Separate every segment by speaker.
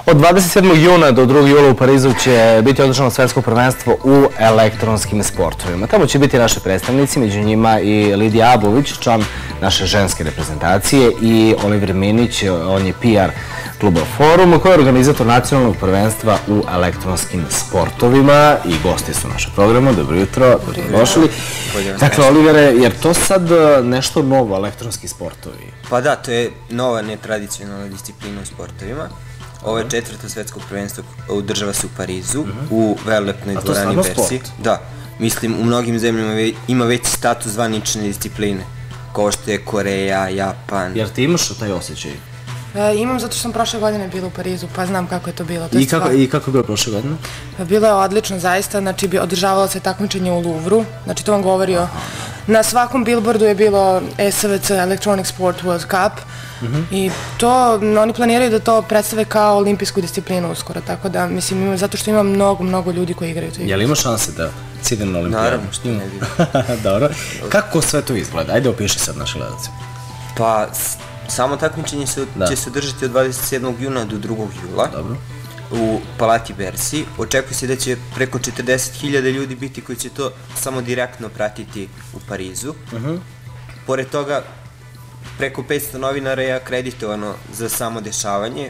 Speaker 1: Od 27. juna do 2. jula u Parizu će biti održano svetsko prvenstvo u elektronskim sportovima. Tamo će biti naši predstavnici, među njima i Lidija Abović, član naše ženske reprezentacije, i Oliver Minić, on je PR kluba Forum, koji je organizator nacionalnog prvenstva u elektronskim sportovima i gosti su našeg programa. Dobro jutro, dobrodošli. Dakle, Olivere, jer to sad nešto novo, elektronski sportovi?
Speaker 2: Pa da, to je nova netradicionalna disciplina u sportovima. Ovo je četvrto svetsko prvenstvo, održava se u Parizu, u velelepnoj dvorani Bercy. Da, mislim, u mnogim zemljama ima veći status zvanične discipline, kao što je Koreja, Japan.
Speaker 1: Jer ti imaš taj osjećaj?
Speaker 3: Imam, zato što sam prošle godine bila u Parizu, pa znam kako je to bilo.
Speaker 1: I kako je bilo prošle godine?
Speaker 3: Bilo je odlično, zaista, znači održavalo se takmičenje u Louvru, znači to vam govorio. Na svakom billboardu je bilo ESVC, Electronic Sport World Cup, i to, oni planiraju da to predstave kao olimpijsku disciplinu uskoro, tako da, mislim, zato što ima mnogo ljudi koji igraju to.
Speaker 1: Je li ima šanse da cidim na olimpijadu?
Speaker 2: Naravno, što ne bi.
Speaker 1: Dobro. Kako sve to izgleda? Ajde opiši sad naše gledalce.
Speaker 2: Pa, samo takmičenje će se održati od 27. juna do 2. jula u Palati Bercy. Očekuje se da će preko 40.000 ljudi biti koji će to samo direktno pratiti u Parizu. Pored toga, preko 500 novinara je akreditovano za samo dešavanje,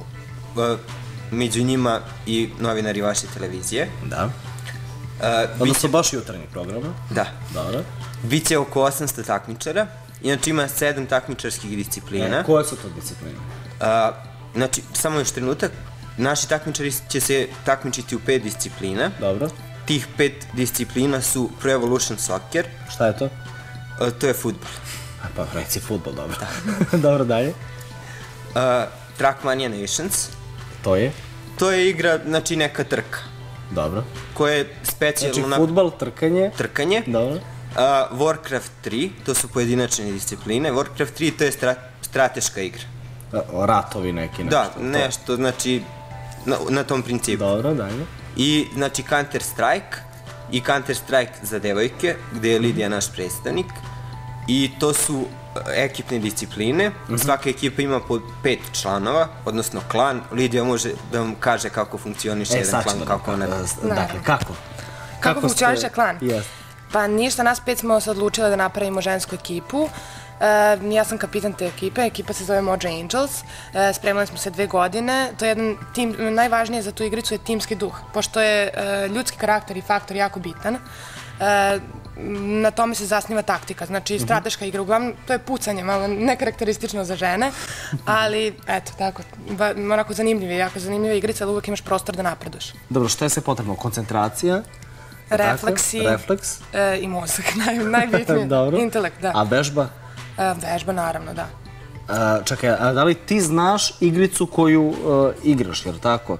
Speaker 2: među njima i novinari vaše televizije.
Speaker 1: Da. Odnosno baš jutarnjeg programa.
Speaker 2: Da.
Speaker 1: Dobro.
Speaker 2: Biće oko 800 takmičara, inače ima 7 takmičarskih disciplina.
Speaker 1: Koje su to discipline?
Speaker 2: Znači, samo još trenutak, naši takmičari će se takmičiti u 5 disciplina.
Speaker 1: Dobro.
Speaker 2: Tih 5 disciplina su Pro Evolution Soccer.
Speaker 1: Šta je to?
Speaker 2: To je fudbal.
Speaker 1: Pa reci fudbal, dobro. Dobro, dalje.
Speaker 2: Trackmania Nations.
Speaker 1: To je?
Speaker 2: To je igra, znači neka trka.
Speaker 1: Dobro.
Speaker 2: Koja je specijalno...
Speaker 1: Znači fudbal, trkanje.
Speaker 2: Trkanje.
Speaker 1: Dobro.
Speaker 2: Warcraft 3, to su pojedinačne discipline. Warcraft 3 to je strateška igra.
Speaker 1: Ratovi neki, nešto.
Speaker 2: Da, nešto, znači, na tom principu.
Speaker 1: Dobro, dalje.
Speaker 2: I, znači, Counter Strike i Counter Strike za devojke, gde je Lidija naš predstavnik. I to su ekipne discipline. Svaka ekipa ima po 5 članova, odnosno klan. Lidija može da vam kaže kako funkcioniše jedan klan, kako ona...
Speaker 1: Dakle, kako?
Speaker 3: Kako funkcioniše klan? Pa ništa, nas 5 smo se odlučile da napravimo žensku ekipu. Ja sam kapitan te ekipe, ekipa se zove Mojo Angels, spremali smo se 2 godine, to je jedan tim, najvažnije za tu igricu je timski duh, pošto je ljudski karakter i faktor jako bitan, na tome se zasniva taktika, znači strateška igra, uglavnom to je pucanje, malo nekarakteristično za žene, ali eto tako, onako zanimljiva, jako zanimljiva igrica, ali uvek imaš prostor da napreduješ.
Speaker 1: Dobro, što je sve potrebno? Koncentracija?
Speaker 3: Refleksi i mozak, najbitnije, intelekt, da.
Speaker 1: A vežba?
Speaker 3: Vežba, naravno, da.
Speaker 1: Čekaj, a da li ti znaš igricu koju igraš, jer tako?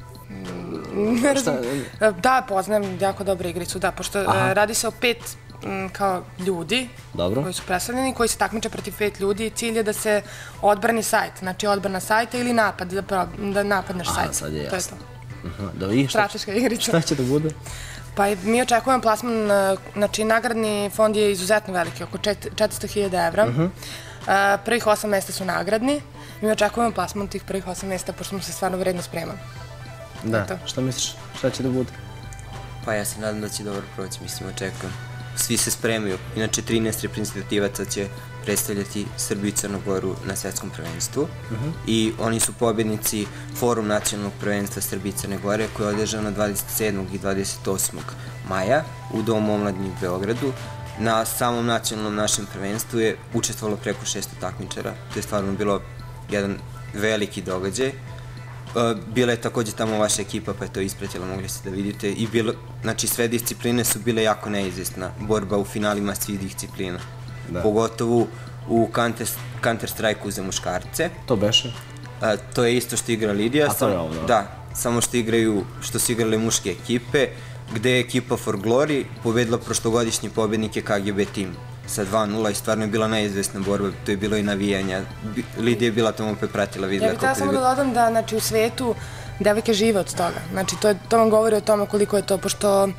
Speaker 3: Da, poznajem jako dobru igricu, da, pošto radi se o 5 kao ljudi koji su predstavljeni, koji se takmiče protiv 5 ljudi i cilj je da se odbrani sajt, znači odbrana sajta ili napad, da napadneš sajt.
Speaker 1: Sad je jasno.
Speaker 3: To je to. Strateška igrica.
Speaker 1: Šta će da bude?
Speaker 3: Pa mi očekujemo plasman, znači nagradni fond je izuzetno veliki, oko 400.000 evra. Prvih 8 mesta su nagradni. Mi očekujemo plasman tih prvih 8 mesta, pošto smo se stvarno vredno spremali.
Speaker 1: Da, šta misliš? Šta će da bude?
Speaker 2: Pa ja se nadam da će dobro proći, mislim, očekujem. Svi se spremaju. Inače, 13 reprezentativaca će predstavljati Srbiju i Crnu Goru na svetskom prvenstvu. I oni su pobjednici Forum nacionalnog prvenstva Srbije i Crne Gore, koje je održano 27. i 28. maja u Domu omladine u Beogradu. Na samom nacionalnom našem prvenstvu je učestvovalo preko 600 takmičara. To je stvarno bilo jedan veliki događaj. Bila je takođe tamo vaša ekipa, pa je to ispratila, mogli ste da vidite. I bilo, znači sve discipline su bile jako neizvesna. Borba u finalima svih disciplina. Pogotovo u Counter Strike-u za muškarce.
Speaker 1: To beše?
Speaker 2: To je isto što igra Lidija.
Speaker 1: A to je ovo,
Speaker 2: da? Samo što su igrale muške ekipe, gde je ekipa For Glory pobedila prošlogodišnje pobednike KGB Team sa 2-0 i stvarno je bila neizvesna borba, to je bilo i navijanja. Lidija je bila tamo opet pratila, videla
Speaker 3: kako je bilo. Ja bih samo da dodam da, znači, u svetu devojke žive od toga. Znači, to vam govori o tome koliko je to, pošto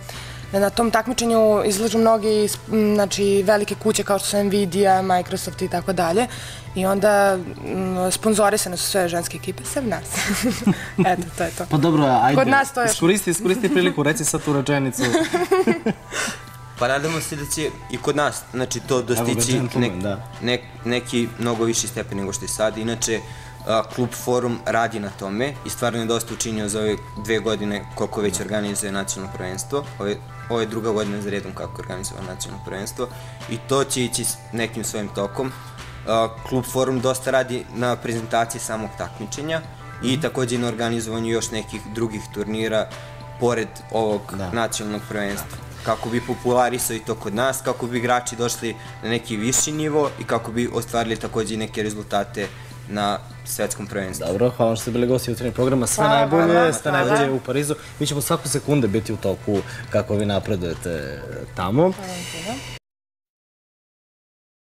Speaker 3: Na tom takmičenju izlažu mnogi velike kuće kao što su Nvidia, Microsoft i tako dalje. I onda sponzorisane su sve ženske ekipe, sem nas. Eto, to je to.
Speaker 1: Pa dobro, ajde,
Speaker 3: Kod nas to je...
Speaker 1: iskoristi priliku, reci sad tu rečenicu.
Speaker 2: Pa nadamo se da će i kod nas, znači, to dostići neki mnogo viši stepen nego što je sad. Inače, klub Forum radi na tome i stvarno je dosta učinio za ove 2 godine koliko već organizuje nacionalno prvenstvo. Ovo je druga godina za redom kako organizuje nacionalno prvenstvo i to će ići nekim svojim tokom. Klub Forum dosta radi na prezentaciji samog takmičenja i takođe na organizovanju još nekih drugih turnira pored ovog nacionalnog prvenstva. Kako bi popularisao i to kod nas, kako bi igrači došli na neki viši nivo i kako bi ostvarili takođe i neke rezultate na svetskom prvenstvu.
Speaker 1: Dobro, hvala što ste bili gosti jutarnjeg programa. Sve najbolje u Parizu. Mi ćemo svaku sekunde biti u toku kako vi napredujete tamo.